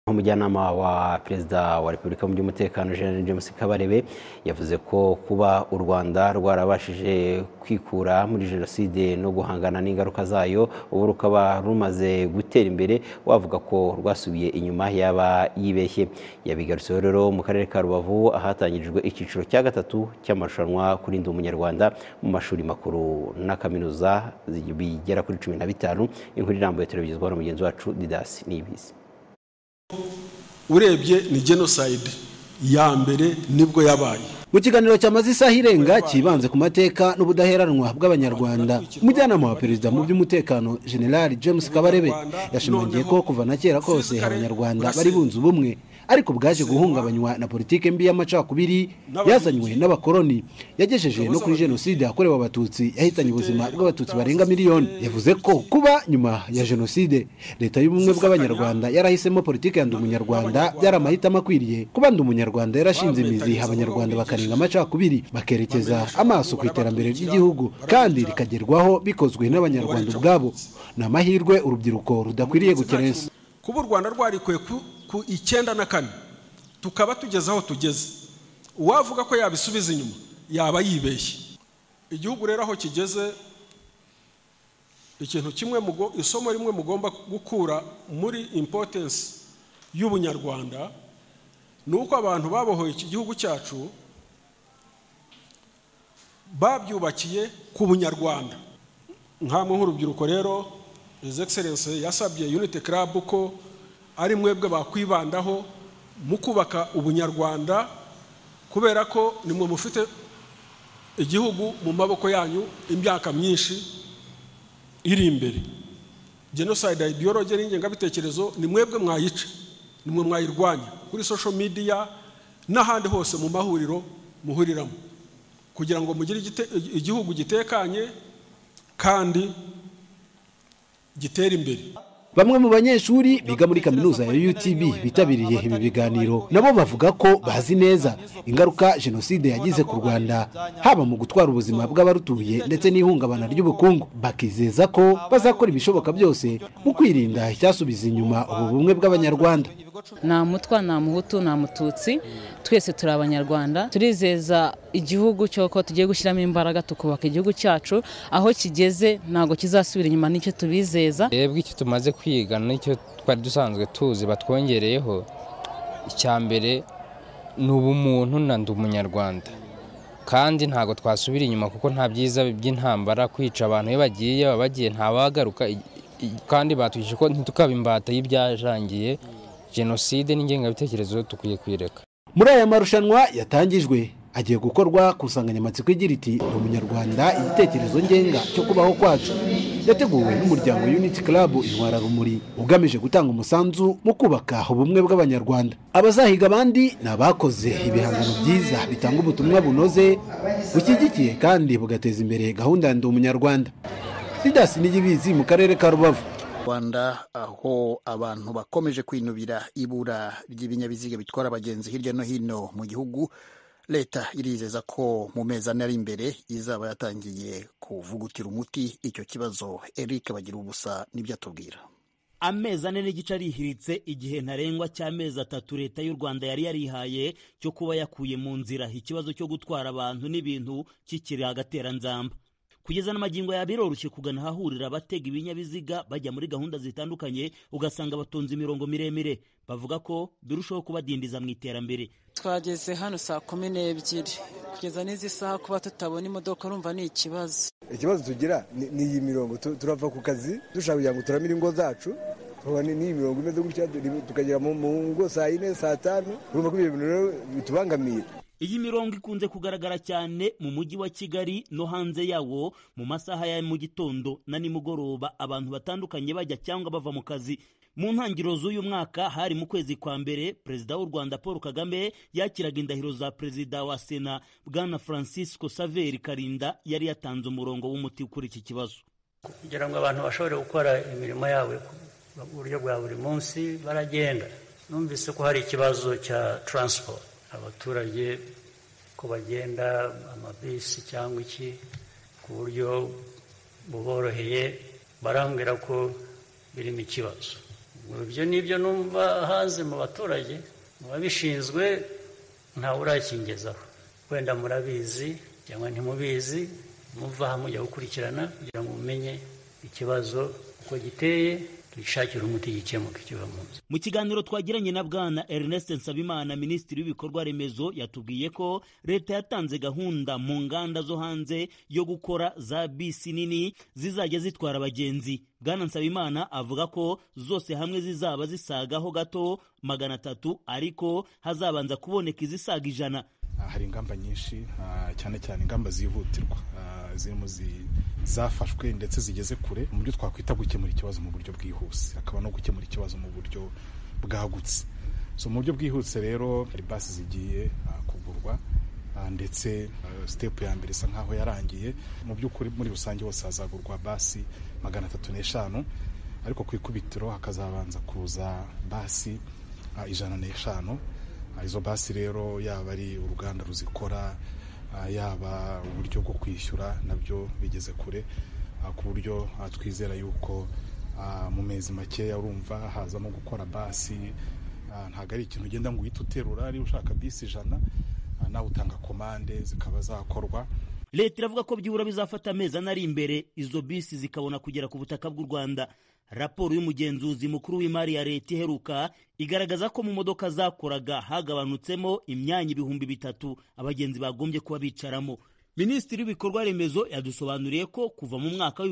Umujyanama wa Perezida wa Repubulika mu by'umutekano Gen James Kabarebe yavuze ko kuba u Rwanda rwarabashije kwikura muri jenoside no guhangana n'ingaruka zayo ubu rukaba rumaze gutera imbere wavuga ko rwasubiye inyuma yaba yibeshye. Yabigarutseho rero mu karere ka Rubavu ahatangirijwe icyiciro cya gatatu cy'amarushanwa kuri Ndi Umunyarwanda mu mashuri makuru na kaminuza bigera kuri 15. Inkuru irambuye televizizwa na mugenzi wacu Didas Niyibizi. Urebye ni genocide ya mbere nibwo yabaye. Mu kiganiro cyamaze isaha irenga kibanze ku mateka n'ubudaheranwa bw'abanyarwanda, umujyanama wa perezida mu by'umutekano General James Kabarebe yashimangiye ko kuva na kera kose abanyarwanda bari bunze ubumwe, ariko bwaje guhungabanywa na politike mbi y'amacakubiri yazanywe n'abakoloni yagejeje no kuri jenoside yakorewe abatutsi yahitanye ubuzima bw'abatutsi barenga miliyoni. Yavuze ko kuba nyuma ya jenoside leta y'ubumwe bw'abanyarwanda yarahisemo politike ya Ndi Umunyarwanda byari amahitamo akwiriye. Kuba Ndi Umunyarwanda yarashinze imizi, abanyarwanda bakarenga amacakubiri bakerekeza amaso ku iterambere ry'igihugu kandi rikagerwaho bikozwe n'abanyarwanda ubwabo. Ni amahirwe urubyiruko rudakwiriye gukerensa. Kuba u Rwanda rwarikuye ku 94 tukaba tugeze aho tugeze, uwavuga ko yabisubiza inyuma yaba yibeshye. Igihugu rero aho kigeze, ikintu kimwe isomo rimwe mugomba gukura muri importance y'ubunyarwanda nuko abantu babohoye iki gihugu cyacu babyubakiye ku bunyarwanda. Nkamwe nk'urubyiruko rero His Excellency yasabye Unity Club ko ari mwebwe bakwibandaho mu kubaka ubunyarwanda, kubera ko nimwe mufite igihugu mu maboko yanyu imyaka myinshi iri imbere. Genocide ideology n'ingengabitekerezo ni mwebwe mwayica, nimwe mwayirwanya kuri social media n'ahandi hose mu mahuriro muhuriramo, kugira ngo mugire igihugu gitekanye kandi gitera imbere. Bamwe mu banyeshuri biga muri kaminuza ya UTB bitabiriye ibi biganiro nabo bavuga ko bazi neza ingaruka jenoside yagize ku Rwanda, haba mu gutwara ubuzima bw'abarutuye ndetse n'ihungabana ry'ubukungu. Bakizeza ko bazakora ibishoboka byose mu kwirinda icyasubiza inyuma ubu bumwe bw'abanyarwanda. Nta mutwa, nta muhutu, nta mututsi, twese turi abanyarwanda. Turizeza igihugu cyo ko tugiye gushyiramo imbaraga tukubaka igihugu cyacu, aho kigeze ntago kizasubira inyuma, nicyo tubizeza. Yebwe icyo tumaze kwiga nicyo twari dusanzwe tuzi batwongereyeho. Icyambere ni ubumuntu na Ndi Umunyarwanda, kandi ntago twasubira inyuma kuko nta byiza by'intambara kwica abantu iyo bagiye ntabagaruka, kandi batwishe ko ntitukaba imbata y'ibyajangiye. Jenoside n'ingengabitekerezo tukwiye kwireka. Muri aya marushanwa yatangijwe agiye gukorwa ku nsanganyamatsiko igira iti Ndi Umunyarwanda igitekerezo ngenga cyo kubaho kwacu, yateguwe n'umuryango Unity Club Intwararumuri ugamije gutanga umusanzu mu kubaka ubumwe bw'abanyarwanda. Abazahiga abandi ni abakoze ibihangano byiza bitanga ubutumwa bunoze bushyigikiye kandi bugateza imbere gahunda ya Ndi Umunyarwanda. Didas Niyibizi mu karere ka Rubavu. Rwanda, aho abantu bakomeje kwinubira ibura ry'ibinyabiziga bitwara abagenzi hirya no hino mu gihugu, leta irizeza ko mu mezi ane ari imbere izaba yatangiye kuvugutira umuti icyo kibazo. Eric Bagirubusa nibyo atubwira. Amezi ane n'igice arihiritse igihe ntarengwa cy'amezi 3 leta y'u Rwanda yari yarihaye cyo kuba yakuye mu nzira ikibazo cyo gutwara abantu n'ibintu kikiri agateranzamba. Kugeza n'amagingo yabiroroshye kugana ahahurira abatega ibinyabiziga bajya muri gahunda zitandukanye, ugasanga batonze imirongo miremire. Bavuga ko birushaho kubadindiza mu iterambere. Twageze hano saa 12 kugeza n'izi saha kuba tutabona imodoka urumva ni ikibazo. Ikibazo tugira ni iyi mirongo, turava ku kazi dushaka kugira ngo turamire ingo zacu, ni imirongo imeze gutya tukagera mu ngo saa 4 saa 5, urumva ko ibintu rero bitubangamiye. Iyi mirongo ikunze kugaragara cyane mu mujyi wa Kigali no hanze yawo mu masaha ya mu gitondo na nimugoroba, abantu batandukanye bajya cyangwa bava mu kazi. Mu ntangiriro z'uyu mwaka hari mu kwezi kwa mbere, Perezida w'u Rwanda Paul Kagame yakiraga indahiro za Perezida wa Sena Bwana Francisco Xavier Karinda yari yatanze umurongo w'umuti kuri iki kibazo. Kugira ngo abantu bashobore gukora imirimo yabo mu buryo bwa buri munsi baragenda. Numvise ko hari ikibazo cya transport, abaturage ko bagenda amabisi cyangwa iki ku buryo buboroheye, barambwira ko birimo ikibazo. ibyo nibyo numva hanze mu baturage mu babishinzwe ntawe urakingezaho, wenda murabizi cyangwa ntimubizi, muva aha mujya gukurikirana kugira ngo mumenye ikibazo uko giteye, twishakire umuti gikemuka kiva mu nzu. Mu kiganiro twagiranye na Bwana Ernest Nsabimana, Minisitiri w'Ibikorwa Remezo, yatubwiye ko leta yatanze gahunda mu nganda zo hanze yo gukora za bisi nini zizajya zitwara abagenzi. Bwana Nsabimana avuga ko zose hamwe zizaba zisagaho gato 300, ariko hazabanza kuboneka izisaga 100. Hari ingamba nyinshi, cyane cyane ingamba zihutirwa zirimo zafashwe ndetse zigeze kure mu buryo twakwita gukemura ikibazo mu buryo bwihuse, akaba no gukemura ikibazo mu buryo bwagutse. So mu buryo bwihuse rero hari basi zigiye kugurwa, ndetse step ya mbere isa nkaho yarangiye. Mu by'ukuri muri rusange hose hazagurwa basi 305, ariko ku ikubitiro hakazabanza kuza basi 105. Izo basi rero yaba ari uruganda ruzikora, yaba uburyo bwo kwishyura nabyo bigeze kure, ku buryo twizera yuko mu mezi makeya urumva hazamo gukora basi. Ntabwo ari ikintu ugenda ngo uhite uterura, ari ushaka bisi 100 nawe utanga komande zikaba zakorwa. Leta iravuga ko byibura bizafata amezi ari imbere izo bisi zikabona kugera ku butaka bw'u Rwanda. Raporo y'umugenzuzi mukuru w'imari ya leta iheruka igaragaza ko mu modoka zakoraga hagabanutsemo imyanya 3,000 abagenzi bagombye kuba bicaramo. Minisitiri w'Ibikorwa Remezo yadusobanuriye ko kuva mu mwaka wa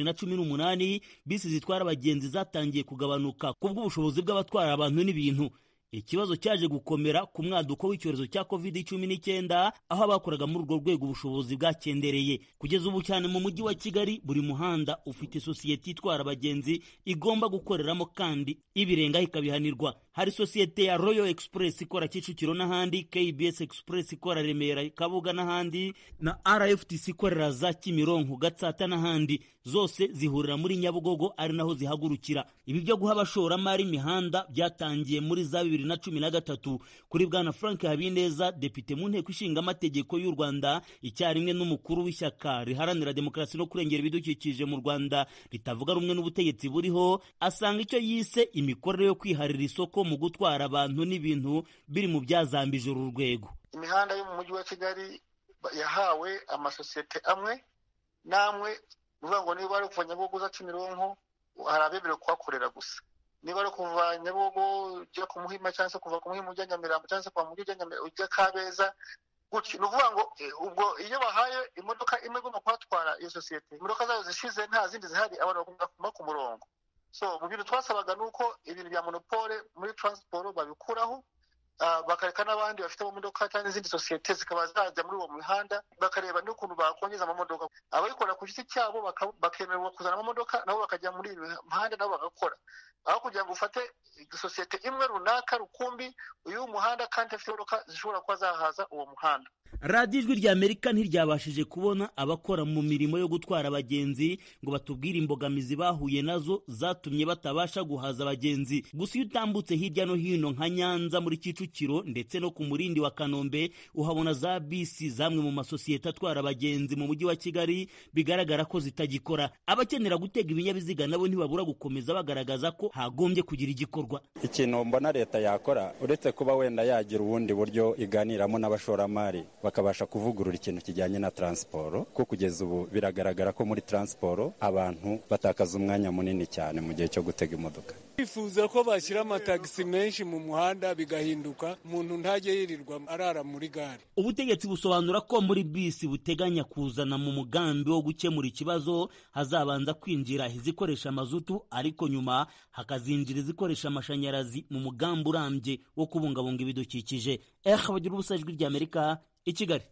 2018 bisi zitwara abagenzi zatangiye kugabanuka kubw'ubushobozi bw'abatwara abantu n'ibintu. Ikibazo cyaje gukomera ku mwaduko w'icyorezo cya COVID-19, aho abakoraga muri urwo rwego ubushobozi bwakendereye. Kugeza ubu cyane mu mujyi wa Kigali buri muhanda ufite sosiyete itwara abagenzi igomba gukoreramo, kandi ibirengaho ikabihanirwa. Hari sosiyete ya Royal Express ikora Kicukiro n'ahandi, KBS Express ikora Remera, Kabuga n'ahandi, na RFTC ikorera za Kimironko, Gatsata n'ahandi. Zose zihurira muri Nyabugogo ari naho zihagurukira. Ibi byo guha abashoramari imihanda byatangiye muri za 2013 kuri Bwana Frank Habineza, depite mu nteko ishinga amategeko y'u Rwanda, icyarimwe n'umukuru w'ishyaka riharanira demokarasi no kurengera ibidukikije mu Rwanda ritavuga rumwe n'ubutegetsi buriho. Asanga icyo yise imikorere yo kwiharira isoko mu gutwara abantu n'ibintu biri mu byazambije uru rwego. Imihanda yo mu mujyi wa Kigali yahawe amasosiyete amwe namwe, uvuga ngo niba ari kuva Nyabugogo za Kimironko hari abemerewe kuhakorera gusa, niba ari kuva Nyabugogo ujya ku Muhima cyangwa se kuva ku Muhima ujya Nyamirambo cyangwa se kuva mu ujya Nyamirambo ujya Kabeza gutyo. Ni ukuvuga ngo ubwo iyo bahaye imodoka imwe igomba kuhatwara iyo sosiyete, imodoka zayo zishize nta zindi zihari, abantu bagomba ku murongo. So mu bintu twasabaga nuko ibintu bya monopole muri transport babikuraho, bakareka n'abandi bafite amamodoka cyangwa izindi sosiyete zikaba zajya muri uwo mihanda, bakareba n'ukuntu bakongeza amamodoka. Abayikora ku giti cyabo bakemererwa kuzana amamodoka, nabo bakajya muri iyi mihanda nabo bagakora, aho kugira ngo ufate sosiyete imwe runaka rukumbi uyu muhanda kandi afite imodoka zishobora kuba zahaza uwo muhanda. Radio Ijwi ry'Amerika ntiryabashije kubona abakora mu mirimo yo gutwara abagenzi ngo batubwire imbogamizi bahuye nazo zatumye batabasha guhaza abagenzi. Gusa iyo utambutse hirya no hino nka Nyanza, muri Kicukiro ndetse no ku Murindi wa Kanombe, uhabona za bisi zamwe mu masosiyete atwara abagenzi mu mujyi wa Kigali bigaragara ko zitagikora. Abakenera gutega ibinyabiziga nabo ntibabura gukomeza bagaragaza ko hagombye kugira igikorwa. Ikintu mbona leta yakora uretse kuba wenda yagira ubundi buryo iganiramo n'abashoramari bakabasha kuvugurura ikintu kijyanye na transport, ko kugeza ubu biragaragara ko muri transport abantu batakaza umwanya munini cyane mu gihe cyo gutega imodoka. Bifuza ko bashyira amatagisi menshi mu muhanda bigahinduka, umuntu ntajye yirirwa arara muri gare. Ubutegetsi busobanura ko muri bisi buteganya kuzana mu mugambi wo gukemura ikibazo hazabanza kwinjira izikoresha mazutu, ariko nyuma hakazinjira izikoresha amashanyarazi mu mugambi urambye wo kubungabunga ibidukikije. Bagira ubusa Ijwi ry'Amerika i Kigali.